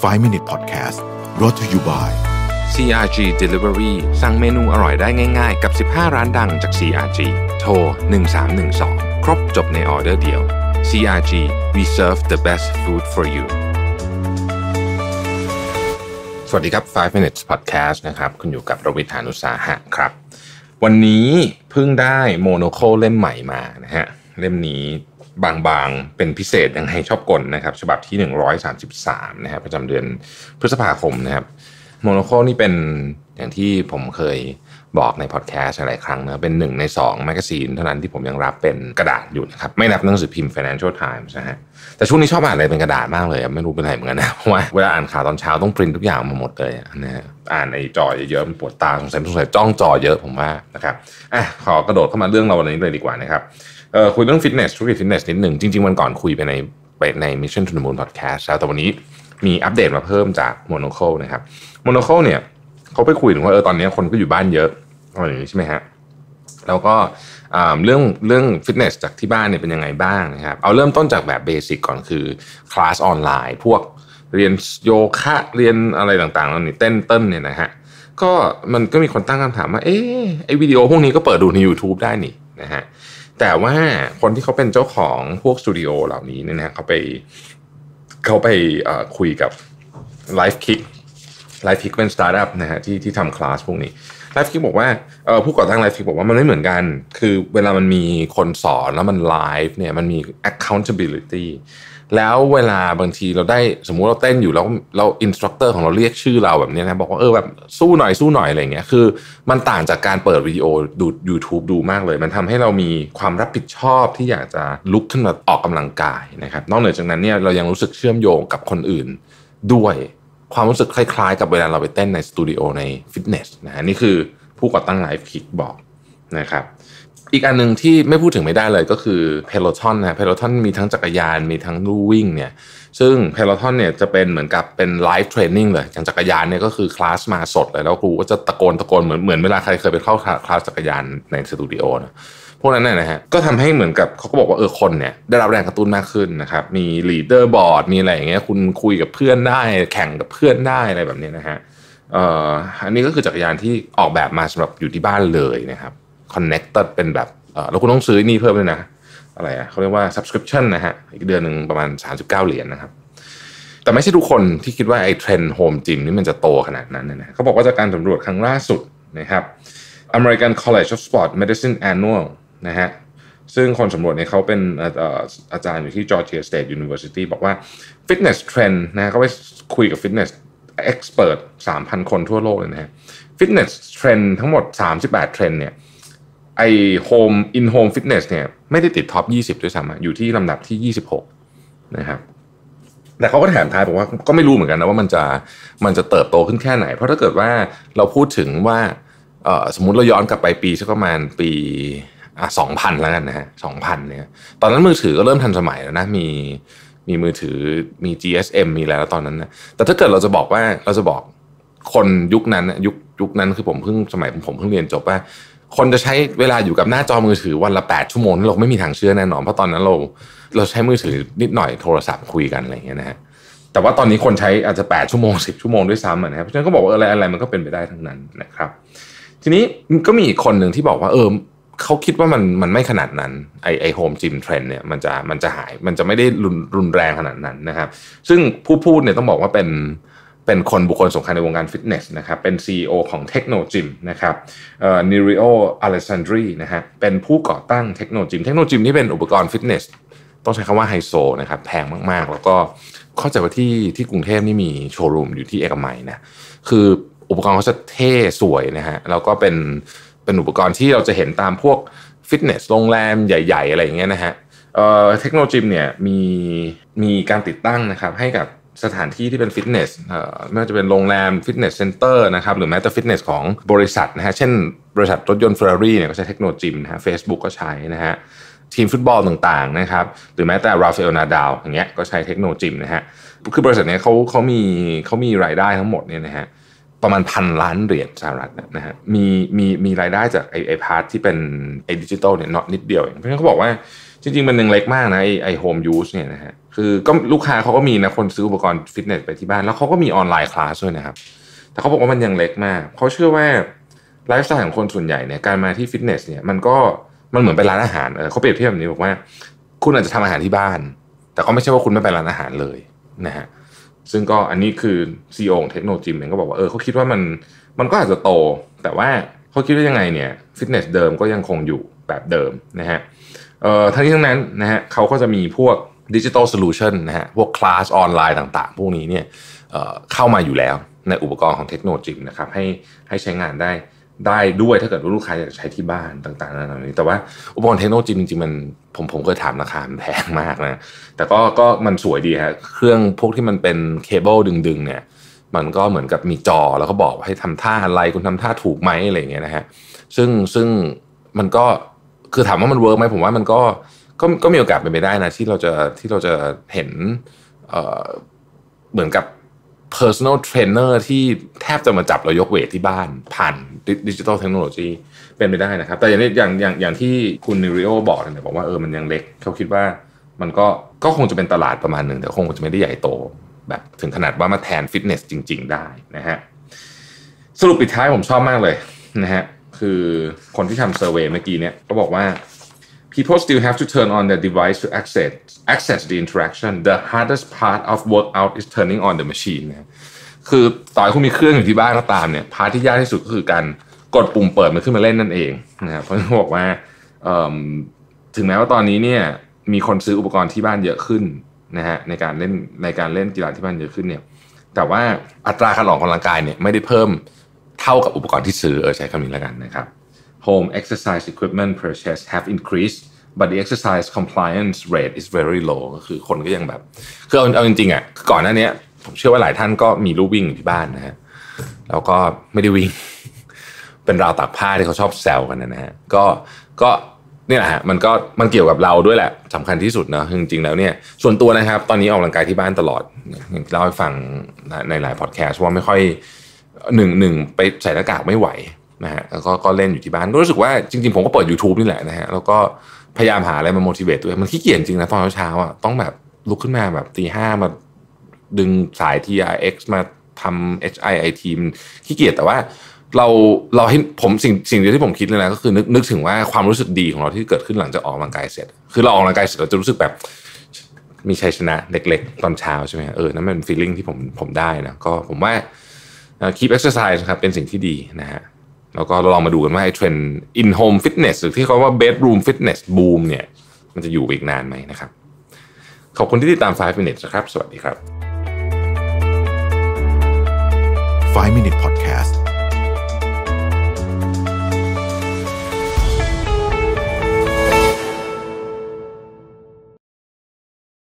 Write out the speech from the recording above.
5 Minute Podcast brought to you by CRG Delivery สั่งเมนูอร่อยได้ง่ายๆกับ15ร้านดังจาก CRG โทร1312ครบจบในออเดอร์เดียว CRG we serve the best food for you สวัสดีครับ5 Minutes Podcast นะครับคุณอยู่กับรวิทย์ หาญอุตสาหะครับวันนี้เพิ่งได้โมโนโคลเล่มใหม่มานะฮะเล่มนี้บางๆเป็นพิเศษยังให้ชอบกลนะครับฉบับที่133นะครับประจำเดือนพฤษภาคมนะครับโมโนโคลนี่เป็นอย่างที่ผมเคยบอกในพอดแคสต์หลายครั้งนะเป็น1ใน2แมกกาซีนเท่านั้นที่ผมยังรับเป็นกระดาษอยู่นะครับไม่นับหนังสือพิมพ์ Financial Times นะฮะแต่ช่วงนี้ชอบอ่านอะไรเป็นกระดาษมากเลยไม่รู้เป็นไรเหมือนกันนะเพราะว่าเวลาอ่านข่าวตอนเช้าต้องปริ้นทุกอย่างมาหมดเลยนะฮะอ่านไอ้จอเยอะๆมันปวดตาสงสัยจ้องจอเยอะผมว่านะครับขอกระโดดเข้ามาเรื่องเราวันนี้เลยดีกว่านะครับคุยเรื่องฟิตเนสธุรกิจฟิตเนสนิดหนึ่งจริงๆวันก่อนคุยไปใน Mission to the Moon Podcast แล้วแต่วันนี้มีอัปเดตมาเพิ่มจาก Monocle นะครับ Monocle เนี่ยเขาไปคุยถึงว่าตอนนี้คนก็อยู่บ้านเยอะอะไรอย่างนี้ใช่ไหมฮะแล้วก็เรื่องฟิตเนสจากที่บ้านเนี่ยเป็นยังไงบ้างนะครับเอาเริ่มต้นจากแบบเบสิกก่อนคือคลาสออนไลน์พวกเรียนโยคะเรียนอะไรต่างๆแล้วนี่เต้นเนี่ยนะฮะก็มันก็มีคนตั้งคำถามว่าไอ้วิดีโอพวกนี้ก็เปิดดูใน YouTube ได้นี่นะฮะแต่ว่าคนที่เขาเป็นเจ้าของพวกสตูดิโอเหล่านี้เนี่ยนะเขาไปคุยกับ LifeKick เป็นสตาร์ทอัพนะฮะที่ทำคลาสพวกนี้ LifeKick บอกว่าผู้ก่อตั้ง LifeKick บอกว่ามันไม่เหมือนกันคือเวลามันมีคนสอนแล้วมันไลฟ์เนี่ยมันมี accountability แล้วเวลาบางทีเราได้สมมุติเราเต้นอยู่แล้วเราอินสตรัคเตอร์ของเราเรียกชื่อเราแบบนี้นะบอกว่าแบบสู้หน่อยอะไรเงี้ยคือมันต่างจากการเปิดวิดีโอดู YouTube ดูมากเลยมันทำให้เรามีความรับผิดชอบที่อยากจะลุกขึ้นมาออกกำลังกายนะครับนอกเหนือจากนั้นเนี่ยเรายังรู้สึกเชื่อมโยงกับคนอื่นด้วยความรู้สึกคล้ายๆกับเวลาเราไปเต้นในสตูดิโอในฟิตเนสนะฮะนี่คือผู้ก่อตั้ง LifeKick บอกนะครับอีกอันนึงที่ไม่พูดถึงไม่ได้เลยก็คือ Peloton นะ Peloton มีทั้งจักรยานมีทั้งลู่วิ่งเนี่ยซึ่ง Peloton เนี่ยจะเป็นเหมือนกับเป็นไลฟ์เทรนนิ่งเลยอย่างจักรยานเนี่ยก็คือคลาสมาสดเลยแล้วครูก็จะตะโกนเหมือนเวลาใครเคยไปเข้าคลาสจักรยานในสตูดิโอนะพวกนั้นนะฮะก็ทำให้เหมือนกับเขาก็บอกว่าคนเนี่ยได้รับแรงกระตุ้นมากขึ้นนะครับมีลีดเดอร์บอร์ดมีอะไรอย่างเงี้ยคุณคุยกับเพื่อนได้แข่งกับเพื่อนได้อะไรแบบนี้นะฮะอันนี้ก็คือจักรยานที่ออกแบบมาสำหรับอยู่ที่บ้านเลยนะครับ connected เป็นแบบแล้วคุณต้องซื้อนี่เพิ่มด้วยนะอะไรเขาเรียกว่า subscription นะฮะอีกเดือนนึงประมาณ39เหรียญนะครับแต่ไม่ใช่ทุกคนที่คิดว่าไอ้เทรนด์โฮมจิมนี่มันจะโตขนาดนั้นนะเขาบอกว่าจากการสำรวจครั้งล่าสุดนะครับ American College of Sport Medicine Annual นะฮะซึ่งคนสำรวจเนี่ยเขาเป็นอาจารย์อยู่ที่ Georgia State University บอกว่า fitness trend นะเขาไปคุยกับ fitness expert 3,000 คนทั่วโลกเลยนะฮะ fitness trend ทั้งหมด38 trend เนี่ยไอ home fitness เนี่ยไม่ได้ติดท็อป20ด้วยซ้ำอยู่ที่ลำดับที่26นะครับแต่เขาก็แถมท้ายบอกว่าก็ไม่รู้เหมือนกันนะว่ามันจะเติบโตขึ้นแค่ไหนเพราะถ้าเกิดว่าเราพูดถึงว่าสมมุติเราย้อนกลับไปปีสักประมาณปี2000แล้วกันนะฮะ2000เนี่ยตอนนั้นมือถือก็เริ่มทันสมัยแล้วนะมีมือถือมี GSM มีอะไรแล้วตอนนั้นนะแต่ถ้าเกิดเราจะบอกคนยุคนั้นยุคนั้นคือผมเพิ่งเรียนจบว่าคนจะใช้เวลาอยู่กับหน้าจอมือถือวันละ8ชั่วโมงนี่เราไม่มีทางเชื่อแน่นอนเพราะตอนนั้นเราใช้มือถือนิดหน่อยโทรศัพท์คุยกันอะไรอย่างเงี้ยนะฮะแต่ว่าตอนนี้คนใช้อาจจะ8ชั่วโมง10ชั่วโมงด้วยซ้ำนะครับเพราะฉะนั้นก็บอกว่าอะไรมันก็เป็นไปได้ทั้งนั้นนะครับทีนี้ก็มีอีกคนหนึ่งที่บอกว่าเขาคิดว่ามันไม่ขนาดนั้นไอโฮมจิมเทรนด์เนี่ยมันจะหายมันจะไม่ได้รุนแรงขนาดนั้นนะครับซึ่งผู้พูดเนี่ยต้องบอกว่าเป็นบุคคลสำคัญในวงการฟิตเนสนะครับเป็น CEO ของ Technogym นะครับNirio Alessandri นะฮะเป็นผู้ก่อตั้ง Technogym ที่เป็นอุปกรณ์ฟิตเนสต้องใช้คำว่าไฮโซนะครับแพงมากๆแล้วก็เข้าใจว่าที่กรุงเทพนี่มีโชว์รูมอยู่ที่เอกมัยนะคืออุปกรณ์เขาจะเท่สวยนะฮะแล้วก็เป็นอุปกรณ์ที่เราจะเห็นตามพวกฟิตเนสโรงแรมใหญ่ๆอะไรอย่างเงี้ยนะฮะTechnogym เนี่ยมีการติดตั้งนะครับให้กับสถานที่ที่เป็นฟิตเนสไม่ว่าจะเป็นโรงแรมฟิตเนสเซ็นเตอร์นะครับหรือแม้แต่ฟิตเนสของบริษัทนะฮะเช่นบริษัทรถยนต์ Ferrari เนี่ยก็ใช้ Technogym นะฮะ Facebook ก็ใช้นะฮะทีมฟุตบอลต่างๆนะครับหรือแม้แต่ราฟาเอลนาดาลอย่างเงี้ยก็ใช้ Technogym นะฮะคือบริษัทเนี้ยเขามีรายได้ทั้งหมดเนี่ยนะฮะประมาณ1,000 ล้านเหรียญสหรัฐนะฮะมีรายได้จากไอ้พาร์ทที่เป็นไอ้ดิจิตอลเนี่ยนิดเดียวเองเพราะฉะนั้นเขาบอกว่าจริงๆมันยังเล็กมากนะไอโฮมยูสเนี่ยนะฮะคือก็ลูกค้าเขาก็มีนะคนซื้ออุปกรณ์ฟิตเนสไปที่บ้านแล้วเขาก็มีออนไลน์คลาสด้วยนะครับแต่เขาบอกว่ามันยังเล็กมากเขาเชื่อว่าไลฟ์สไตล์ของคนส่วนใหญ่เนี่ยการมาที่ฟิตเนสเนี่ยมันเหมือนไปร้านอาหารเขาเปรียบเทียบแบบนี้บอกว่าคุณอาจจะทำอาหารที่บ้านแต่ก็ไม่ใช่ว่าคุณไม่ไปร้านอาหารเลยนะฮะซึ่งก็อันนี้คือ CEO ของเทคโนโลยีเองก็บอกว่าเขาคิดว่ามันก็อาจจะโตแต่ว่าเขาคิดว่ายังไงเนี่ยฟิตเนสเดิมก็ยังคงอยู่แบบเดิมนะฮะทั้งนี้ทั้งนั้นนะฮะเขาก็จะมีพวกดิจิทัลโซลูชันนะฮะพวกคลาสออนไลน์ต่างๆพวกนี้เนี่ยเข้ามาอยู่แล้วในอุปกรณ์ของเทคโนโลยีนะครับให้ใช้งานได้ด้วยถ้าเกิดว่าลูกค้าอยากใช้ที่บ้านต่างๆนานานี้แต่ว่าอุปกรณ์เทคโนโลยีจริงๆมันผมเคยถามราคามันแพงมากนะแต่ก็มันสวยดีฮะเครื่องพวกที่มันเป็นเคเบิลดึงๆเนี่ยมันก็เหมือนกับมีจอแล้วก็บอกให้ทำท่าอะไรคุณทำท่าถูกไหมอะไรอย่างเงี้ยนะฮะซึ่งมันก็คือถามว่ามันเวิร์กไหมผมว่ามันก็มีโอกาสเป็นไปได้นะที่เราจะเห็นเหมือนกับ personal trainer ที่แทบจะมาจับเรายกเวทที่บ้านผ่านดิจิทัลเทคโนโลยีเป็นไปได้นะครับแต่อย่างที่คุณนิริโอบอกเนี่ยบอกว่ามันยังเล็กเขาคิดว่ามันก็คงจะเป็นตลาดประมาณหนึ่งแต่คงจะไม่ได้ใหญ่โตแบบถึงขนาดว่ามาแทนฟิตเนสจริงๆได้นะฮะสรุปปิดท้ายผมชอบมากเลยนะฮะคือคนที่ทำเซอร์เวย์เมื่อกี้เนี่ยก็บอกว่า people still have to turn on their device to access the interaction. The hardest part of workout is turning on the machine นะคือต่อให้คุณมีเครื่องอยู่ที่บ้านก็ตามเนี่ยพาร์ทที่ยากที่สุดก็คือการกดปุ่มเปิดมันขึ้นมาเล่นนั่นเองนะครับเพราะฉะนั้นบอกว่าถึงแม้ว่าตอนนี้เนี่ยมีคนซื้ออุปกรณ์ที่บ้านเยอะขึ้นนะฮะในการเล่นกีฬาที่บ้านเยอะขึ้นเนี่ยแต่ว่าอัตราการออกกำลังกายเนี่ยไม่ได้เพิ่มเท่ากับอุปกรณ์ที่ซื้อใช้คำนี้แล้วกันนะครับHome exercise equipment purchase have increased, but the exercise compliance rate is very low. ก็คือคนก็ยังแบบคือเอาจริงๆอ่ะก่อนหน้านี้ผมเชื่อว่าหลายท่านก็มีลูกวิ่งอยู่ที่บ้านนะฮะแล้วก็ไม่ได้วิ่ง เป็นราวตากผ้าที่เขาชอบแซวกันนะฮะก็นี่แหละฮะมันเกี่ยวกับเราด้วยแหละสำคัญที่สุดนะจริงๆแล้วเนี่ยส่วนตัวนะครับตอนนี้ออกกำลังกายที่บ้านตลอดอย่างเล่าให้ฟังในหลายพอดแคสต์ว่าไม่ค่อยหนึ่งไปใส่หน้ากากไม่ไหวนะฮะแล้วก็เล่นอยู่ที่บ้านก็รู้สึกว่าจริงๆผมก็เปิด YouTube นี่แหละนะฮะแล้วก็พยายามหาอะไรมา motivate ตัวเองมันขี้เกียจจริงนะตอนเช้าอ่ะต้องแบบลุกขึ้นมาแบบตีห้ามาดึงสาย TRX มาทำ HIIT ขี้เกียจแต่ว่าเราให้ผมสิ่งเดียวที่ผมคิดเลยนะก็คือนึกถึงว่าความรู้สึกดีของเราที่เกิดขึ้นหลังจากออกกำลังกายเสร็จคือเราออกกำลังกายเสร็จเราจะรู้สึกแบบมีชัยชนะเล็กๆตอนเช้าใช่ไหมนั่นเป็น feeling ที่ผมได้นะก็ผมว่า keep exercise ครับเป็นสิ่งที่ดีนะฮะแล้วก็เราลองมาดูกันว่าไอ้เทรนด์ in home fitness หรือที่เขาว่า bedroom fitness boom เนี่ยมันจะอยู่อีกนานไหมนะครับขอบคุณที่ติดตาม5 minutes นะครับสวัสดีครับ 5 Minute Podcast